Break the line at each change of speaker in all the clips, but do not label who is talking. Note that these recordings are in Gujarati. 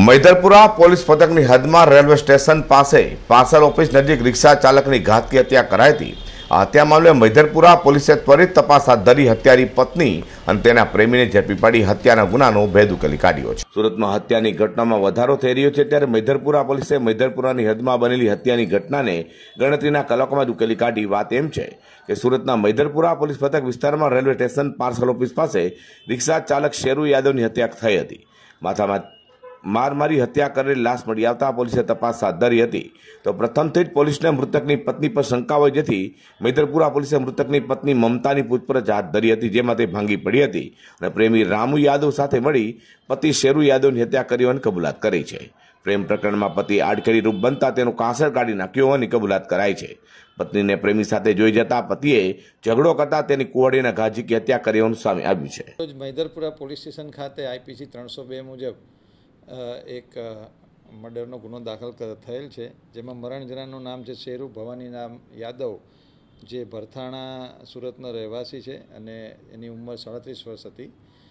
મૈદરપુરા પોલીસ પથકની હદમાં રેલવે સ્ટેશન પાસે પાર્સલ ઓફિસ નજીક રિક્ષા ચાલકની ઘાતકી હત્યા કરાઈ હતી। આ હત્યા મામલે મૈદરપુરા પોલીસે ત્વરિત તપાસ હાથ ધરી હત્યારી પત્ની અને તેના પ્રેમીને ઝડપી પાડી હત્યાના ગુનાનો ભેદ ઉકેલી કાઢ્યો છે। સુરતમાં હત્યાની ઘટનામાં વધારો થઈ રહ્યો છે, ત્યારે મૈદરપુરા પોલીસે મૈદરપુરાની હદમાં બનેલી હત્યાની ઘટનાને ગણતરીના કલાકોમાં જ ઉકેલી કાઢી। વાત એમ છે કે સુરતના મૈદરપુરા પોલીસ પથક વિસ્તારમાં રેલવે સ્ટેશન પાર્સલ ઓફિસ પાસે રિક્ષા ચાલક શેરુ યાદવની હત્યા થઈ હતી। માથામાં मार मारी हत्या करेली लाश मळी आवता पोलीसे तपास हाथ धरी हती। तो प्रथमथी ज पोलीसने मृतकनी पत्नी पर शंका होय जेथी मૈદરપુરા पोलीसे मृतकनी पत्नी ममतानी पूछपरछ हाथ धरी हती, जेमां ते भांगी पड़ी हती अने प्रेमी रामू यादव साथे मळी पति शेरू यादवनी हत्या કરી હોવાની कबूलात करी छे। प्रेम प्रकरणमां पति आडखेड़ी रूप बनता तेनो कासर काढी नाख्यो होવાની कबूलात कराई छे। पत्नीने प्रेमी साथे जोई जता पतिए झगड़ो करता तेनी कुवाડીના घा ઝીકી हत्या કરી હોવાનું सामे આવ્યું છે।
મૈદરપુરા પોલીસ સ્ટેશન ખાતે IPC 302 મુજબ एक मर्डरનો गुनो दाखल થયેલ છે, જેમાં મરણ જનારનું નામ છે શેરુ ભવાની નામ યાદવ, જે ભરથાણા સુરતનો રહેવાસી છે અને એની ઉંમર 37 વર્ષ હતી।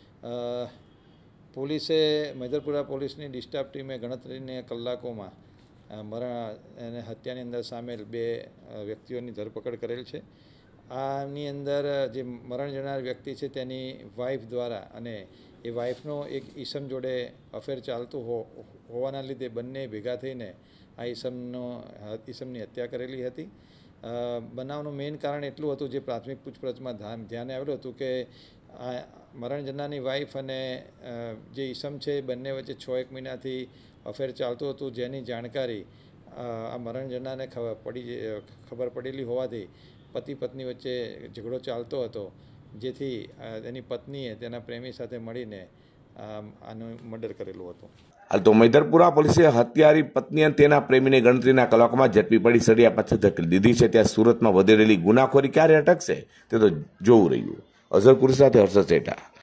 પોલીસે મૈદરપુરા પોલીસની ડિસ્ટાફ ટીમે ગણતરીના કલાકોમાં મરણ અને હત્યાની અંદર સામેલ 2 વ્યક્તિઓની ધરપકડ કરેલ છે। આની અંદર જે મરણ જનાર વ્યક્તિ છે તેની વાઇફ દ્વારા અને એ વાઇફનો એક ઈસમ જોડે અફેર ચાલતું હોવાના લીધે બંને ભેગા થઈને આ ઈસમની હત્યા કરેલી હતી। બનાવનું મેઇન કારણ એટલું હતું, જે પ્રાથમિક પૂછપરછમાં ધ્યાને આવેલું હતું કે આ મરણ જનારની વાઇફ અને જે ઈસમ છે બંને વચ્ચે 6-1 મહિનાથી અફેર ચાલતું હતું, જેની જાણકારી આ મરણ જનારને ખબર પડેલી હોવાથી પતિ પત્ની વચ્ચે ઝઘડો ચાલતો હતો, જેથી તેની પત્નીએ તેના પ્રેમી સાથે મળીને આનું મર્ડર કરેલું હતું।
હાલ તો મૈદરપુરા પોલીસે હત્યારી પત્ની અને તેના પ્રેમીને ગણતરીના કલાકોમાં ઝડપી પડી સળિયા પાછળ ધકેલી દીધી છે। ત્યાં સુરતમાં વધી રહેલી ગુનાખોરી ક્યારે અટકશે તે તો જોવું રહ્યું। અઝર કુરી સાથે હર્ષદ સેઠા।